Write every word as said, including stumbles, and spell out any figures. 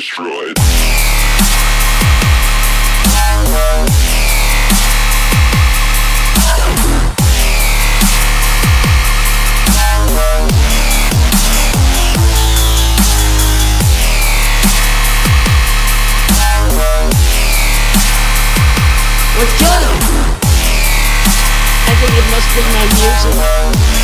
destroyed. What's good? I think it must be my music.